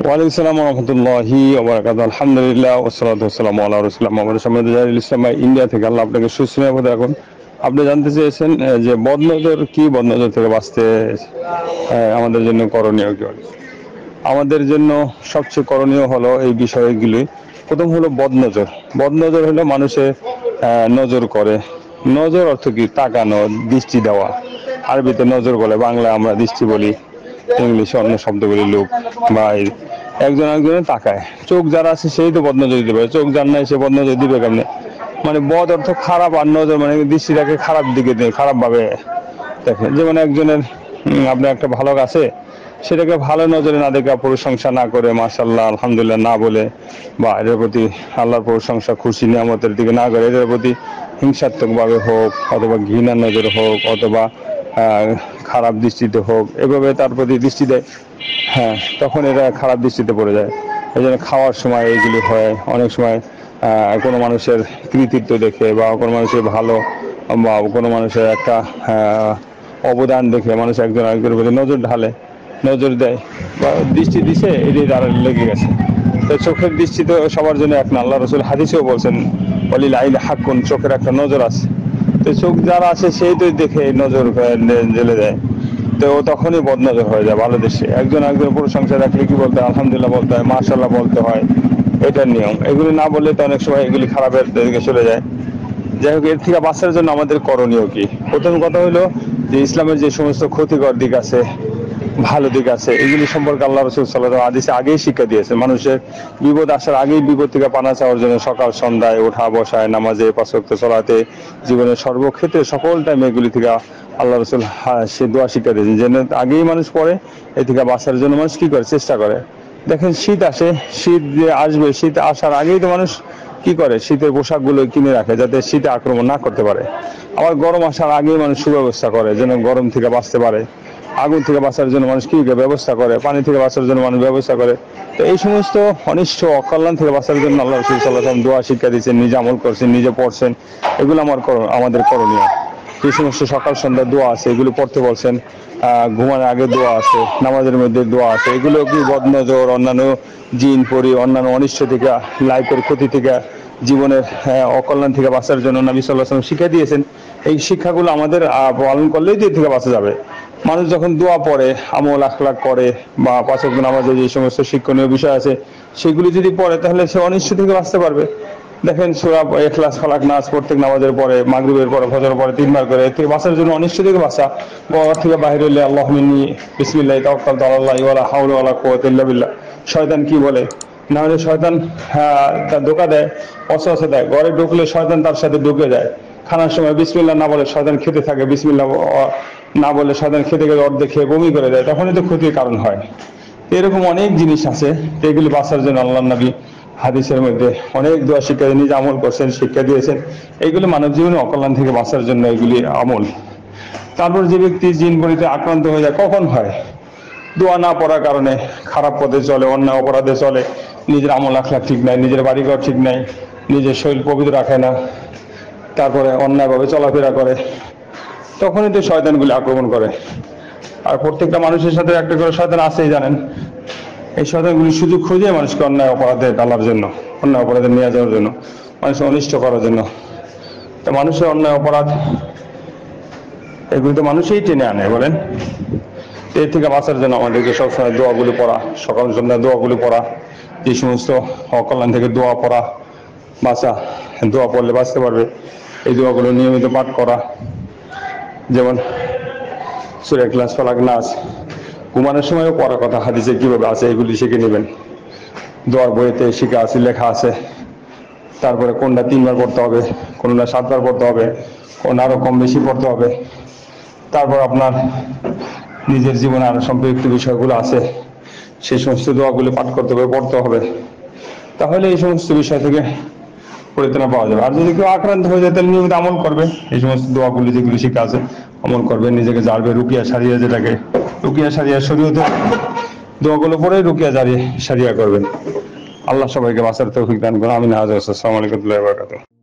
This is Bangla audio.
ওয়ালাইকুম সালাম রহমতুল্লাহি আলহামদুলিল্লাহ ওয়াসসালাতু ওয়াসসালামু আলা রাসূলিল্লাহ মুহাম্মদ সাল্লাল্লাহু ইসলাম ইন্ডিয়া থেকে। আল্লাহ আপনাকে সুস্থ নিরাপদ রাখুন। আপনি জানতে চেয়েছেন যে বদনজর কি, বদনজর থেকে বাঁচতে আমাদের জন্য করণীয় কি? আমাদের জন্য সবচেয়ে করণীয় হলো এই বিষয়গুলি। প্রথম হলো বদনজর। বদনজর হলো মানুষে নজর করে। নজর অর্থ কি? তাকানো, দৃষ্টি দেওয়া। আরবিতে নজর বলে, বাংলা আমরা দৃষ্টি বলি, ইংলিশে অন্য শব্দগুলি লোক বা একজন একজনে তাকায়। চোখ যারা আছে সেই তো বদনজর দিতে পারে, চোখ যার নাই সে বদনজর দিবে কেমনে? মানে বদ অর্থ খারাপ, আর নজর মানে দৃষ্টিটাকে খারাপ দিকে দিয়ে খারাপ ভাবে দেখে। যেমন একজনের আপনার একটা ভালো আছে, সেটাকে ভালো নজরে না দেখে, প্রশংসা না করে, মাশাআল্লাহ আলহামদুলিল্লাহ না বলে, বা এদের প্রতি আল্লাহর প্রশংসা খুশি নিয়ামতের দিকে না করে, এদের প্রতি হিংসাত্মকভাবে হোক, অথবা ঘৃণার নজরে হোক, অথবা খারাপ দৃষ্টিতে হোক, এভাবে তার প্রতি দৃষ্টি দেয়, হ্যাঁ, তখন এরা খারাপ দৃষ্টিতে পড়ে যায়। এই জন্য খাওয়ার সময় এইগুলি হয়। অনেক সময় কোনো মানুষের কৃতিত্ব দেখে, বা কোনো মানুষের ভালো, বা কোনো মানুষের একটা অবদান দেখে মানুষ একজন আরেকজনের প্রতি নজর ঢালে, নজর দেয়, বা দৃষ্টি দিছে, এটি তার লেগে গেছে। তো চোখের দৃষ্টি তো সবার জন্য এক না। আল্লাহ রাসূল হাদিসেও বলছেন, ওয়ালিল আইনি হাক্কুন, চোখের একটা নজর আছে। তো চোখ যারা আছে সেই তো দেখে নজর জেলে দেয়, তো তখনই বদনজর হয়ে যায়। ভালো দৃষ্টি একজন একজনের প্রশংসা রাখলে কি বলতে হয়? আলহামদুলিল্লাহ বলতে হয়, মাশাআল্লাহ বলতে হয়, এটার নিয়ম। এগুলি না বললে তো অনেক সময় এগুলি খারাপের দিকে চলে যায়। যাই হোক, এর থেকে বাঁচার জন্য আমাদের করণীয় কি? প্রথম কথা হলো যে ইসলামের যে সমস্ত ক্ষতিকর দিক আছে, ভালো দিক আছে, এগুলি সম্পর্কে আল্লাহ রাসূল সাল্লাল্লাহু আলাইহি ওয়াসাল্লাম হাদিসে আগেই শিক্ষা দিয়েছে। মানুষের বিপদ আসার আগেই বিপদ থেকে পানা চাওয়ার জন্য সকাল সন্ধ্যায় ওঠা বসায়, নামাজে, পাঁচ ওয়াক্ত সালাতে, জীবনের সর্বক্ষেত্রে সকল টাইমে এগুলি থেকে আল্লাহ রাসূল সে দোয়া শিক্ষা দিয়েছেন, যেন আগেই মানুষ পড়ে। এ থেকে বাঁচার জন্য মানুষ কি করে? চেষ্টা করে। দেখেন, শীত আসে, শীত যে আসবে, শীত আসার আগেই তো মানুষ কি করে? শীতের পোশাকগুলো কিনে রাখে, যাতে শীতে আক্রমণ না করতে পারে। আবার গরম আসার আগেই মানুষ সুব্যবস্থা করে, যেন গরম থেকে বাঁচতে পারে। আগুন থেকে বাঁচার জন্য মানুষ কি ব্যবস্থা করে? পানি থেকে বাঁচার জন্য মানুষ ব্যবস্থা করে। তো এই সমস্ত অনিষ্ট অকল্যাণ থেকে বাঁচার জন্য আল্লাহ রাসূল সাল্লাল্লাহু আলাইহি ওয়াসাল্লাম দোয়া শিক্ষা দিয়েছেন, নিজে আমল করছেন, নিজে পড়ছেন। এগুলো আমাদের করণীয়। যে সমস্ত সকাল সন্ধ্যা দোয়া আছে, এগুলো পড়তে বলছেন। ঘুমানোর আগে দোয়া আছে, নামাজের মধ্যে দোয়া আছে। এগুলো কি বদনজর, অন্যান্য জিন পরি, অন্যান্য অনিষ্ট থেকে, লাইফের ক্ষতি থেকে, জীবনের অকল্যাণ থেকে বাঁচার জন্য নবী সাল্লাল্লাহু আলাইহি ওয়াসাল্লাম শিক্ষা দিয়েছেন। এই শিক্ষাগুলো আমাদের পালন করলেই এর থেকে বাঁচা যাবে। মানুষ যখন দোয়া পড়ে, আমল আখলাক করে, বা পাঁচ ওয়াক্ত নামাজে যে সমস্ত শিক্ষণীয় বিষয় আছে সেগুলি যদি পড়ে, তাহলে সে অনিষ্ট থেকে বাঁচতে পারবে। দেখেন, সূরা ইখলাস, ফালাক, নাস প্রত্যেক নামাজের পরে, মাগরিবের পরে, ফজরের পরে 3 বার করে। এর থেকে বাঁচার জন্য, অনিষ্ট থেকে বাঁচা, ঘর থেকে বাহির হইলে আল্লাহুম্মা ইন্নী বিসমিল্লাহি তাওয়াক্কালতু আলাল্লাহি ওয়ালা হাওলা ওয়ালা কুওয়াতা ইল্লা বিল্লাহ। শয়তান কি বলে? না হলে শয়তান তার ধোঁকা দেয়, ওয়াসওয়াসা দেয়। ঘরে ঢুকলে শয়তান তার সাথে ঢুকে যায়। খানার সময় বিসমিল্লাহ না বলে শয়তান খেতে থাকে, বিসমিল্লাহ না বলে শয়তান খেতে গেলে অর্ধেক খেয়ে বমি করে দেয়, তখনই তো ক্ষতির কারণ হয়। এরকম অনেক জিনিস আছে, এগুলি বাঁচার জন্য আল্লাহর নবী হাদিসের মধ্যে অনেক দোয়া শিক্ষা দিয়ে নিজে আমল করছেন, শিক্ষা দিয়েছেন। এইগুলি মানব জীবনে অকল্যাণ থেকে বাঁচার জন্য এগুলি আমল। তারপর যে ব্যক্তি জিন পরিতে আক্রান্ত হয়ে যায়, কখন হয়? দোয়া না পড়ার কারণে খারাপ পথে চলে, অন্যায় অপরাধে চলে, নিজের আমল আখলাক ঠিক নাই, নিজের বাড়িঘর ঠিক নাই, নিজের শরীর পবিত্র রাখে না, তারপরে অন্যায়ভাবে চলাফেরা করে, তখনই তো শয়তানগুলি আক্রমণ করে। আর প্রত্যেকটা মানুষের সাথে একটা করে শয়তান আছেই, জানেন। এই শয়তানগুলি সুযোগ খুঁজে মানুষকে অন্যায় অপরাধে ডালার জন্য, অন্যায় অপরাধে নিয়ে যাওয়ার জন্য, মানুষকে অনিষ্ট করার জন্য। তো মানুষের অন্যায় অপরাধ এগুলি তো মানুষই টেনে আনে, বলেন। এর থেকে বাঁচার জন্য আমাদেরকে সবসময় দোয়াগুলি পড়া, সকাল সন্ধ্যা দোয়াগুলি পড়া, যে সমস্ত অকল্যাণ থেকে দোয়া পড়া, বাঁচা, দোয়া পড়লে বাঁচতে পারবে। এই দোয়াগুলো নিয়মিত পাঠ করা, যেমন সূরা ইখলাস, ফালাক, নাস। ঘুমানোর সময়ও পড়ার কথা হাদিসে কিভাবে আছে, এগুলি শিখে নেবেন। দোয়ার বইতে শিখা আছে, লেখা আছে। তারপরে কোনটা 3 বার পড়তে হবে, কোনটা 7 বার পড়তে হবে, কোনটা আরো কম বেশি পড়তে হবে। তারপর আপনার নিজের জীবনে আরো সম্পৃক্ত বিষয়গুলো আছে, সেই সমস্ত দোয়াগুলি পাঠ করতে হবে, পড়তে হবে। তাহলে এই সমস্ত বিষয় থেকে পরিত্রাণ পাওয়া যাবে। আর যদি কেউ আক্রান্ত হয়ে যায়, তাহলে নিয়মিত আমল করবে, এই সমস্ত দোয়াগুলি যেগুলি শিখা আছে আমল করবে, নিজেকে জারবে। রুকিয়া সারিয়া, যেটাকে রুকিয়া সারিয়া, শরীয়তে দোয়াগুলো পড়ে রুকিয়া সারিয়া করবেন। আল্লাহ সবাইকে বাঁচার তৌফিক দান করুন। আমিন। আসসালামু আলাইকুম ওয়া রাহমাতুল্লাহি ওয়া বারাকাতুহু।